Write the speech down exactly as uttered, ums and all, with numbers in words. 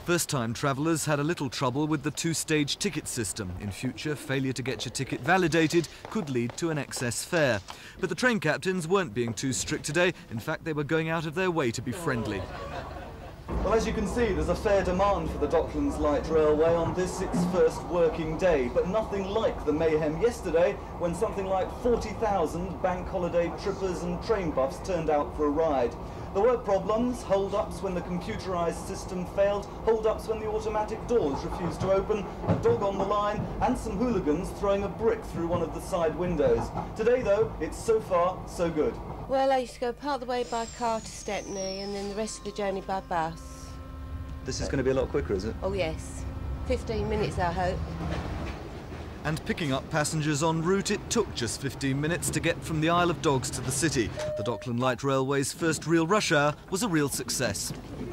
First-time travellers had a little trouble with the two-stage ticket system. In future, failure to get your ticket validated could lead to an excess fare. But the train captains weren't being too strict today. In fact, they were going out of their way to be friendly. Well, as you can see, there's a fair demand for the Docklands Light Railway on this, its first working day, but nothing like the mayhem yesterday when something like forty thousand bank holiday trippers and train buffs turned out for a ride. There were problems, hold-ups when the computerised system failed, hold-ups when the automatic doors refused to open, a dog on the line, and some hooligans throwing a brick through one of the side windows. Today, though, it's so far, so good. Well, I used to go part of the way by car to Stepney and then the rest of the journey by bus. This is going to be a lot quicker, is it? Oh, yes. fifteen minutes, I hope. And picking up passengers en route, it took just fifteen minutes to get from the Isle of Dogs to the city. The Docklands Light Railway's first real rush hour was a real success.